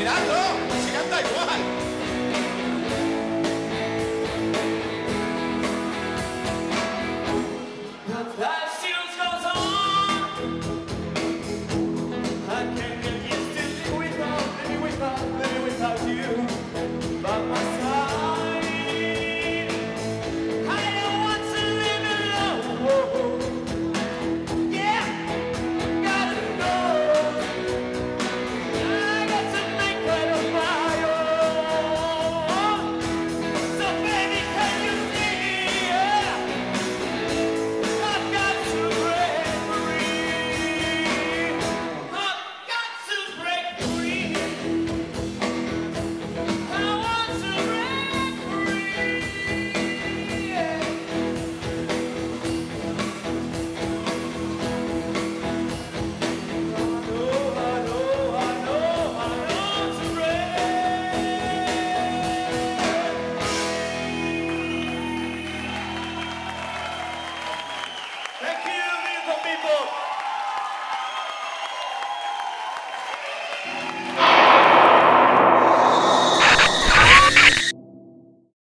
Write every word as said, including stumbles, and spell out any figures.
bailando, si canta igual. Life still goes on. I can't get used to living without, living without, living without you by my side. I don't want to live alone. Yeah, gotta go. I got to make it on my own. So baby, can you see? Yeah. I've got to break free. I've got to break free. I want to break free. Yeah. I know, I know, I know, I know to break. Thank you, beautiful people.